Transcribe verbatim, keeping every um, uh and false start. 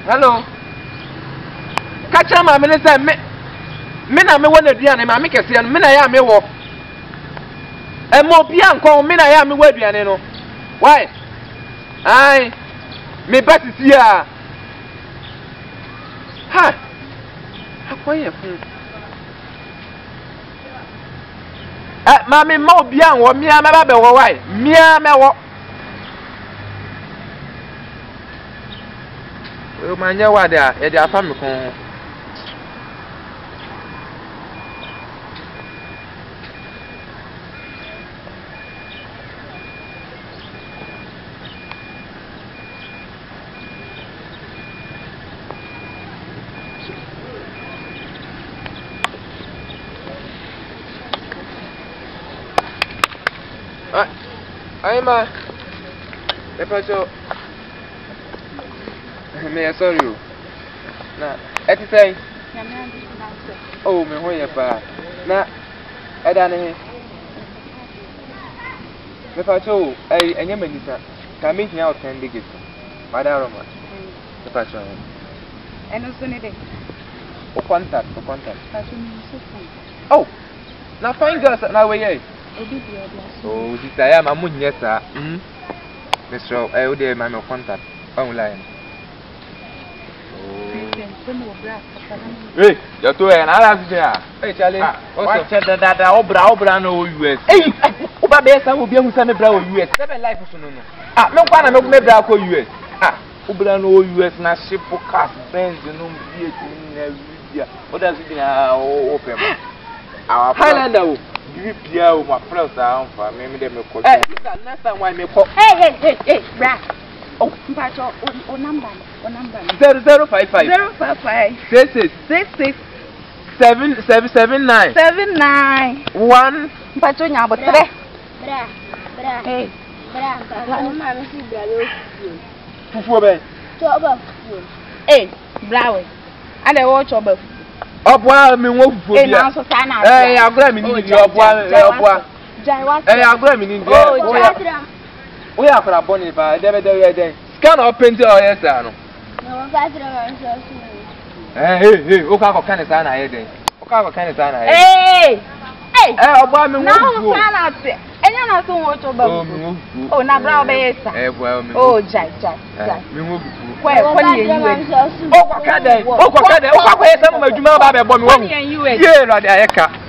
Hello. Catch my minister, me. Me na me want to do and my make a see and me na ya me wo. E mo bia nko me na ya me wo aduane no. Why? Ai. Me bet is here. Ha. Akoye fun. Eh ma me ma bia nwo mia me ba be wo why? Mia me wo. O manya wa dia, e dia fa me kon. Ah, ai ma. E paso. Me sorry o. Na, e ti sei? Oh, me hoye pa. Na, e da ne. Me paso, ai enye manisa. Ka me hia o ten digits. Mada Roma. Me paso. Eno so ne de. O contact, o contact. Paso mi so fun. Oh. Na fine girls na we ye. Obi bi obi. Oh, sister ya ma munye sa. Mhm. Mister, eh o de ma me contact. Online. Hey, you to an Arab there. Hey, Charlie. What's that? That Obra Obra no U S. Hey, Oba Bessa will be able to send a brow U S. Seven life for no. Ah, no one no me brako U S. Ah, Obra no U S na ship for cast, Benz, no be in Libya. What does it mean? Open. Our Highlander. You Pia, my friends are on for me. Hey, next time why me call. Hey, hey, hey, hey, Brad. Oh, Mpacho, o number, o number. Zero zero five five. Zero five five. Six six. Six six. Seven seven seven nine. Seven nine. One. Mpacho nyabo tre. Bra, bra. Hey. Bra, bra. Mama mi si bra lo. Fufu be. Choba. Hey, bra we. Ade wo choba. Obwa mi wo fufu bia. Eh, na so sa na. Eh, agora mi ni obwa, eh obwa. Jai wa. Eh, agora mi ni. Oh, jai. We are for a bonnet, but I never do it. Scan or paint or yes, I know. No, that's the Hey, hey, Okako Canisana, I think. Okako Canisana. Hey, hey, oh, Bammy, no, and you're not so much about. Oh, now, brown besa. Oh, Jai, Jai, Jai. Well, what do you do? Oh, Okade, Okade, Okade, some of my Juma Babby, one, yeah, right,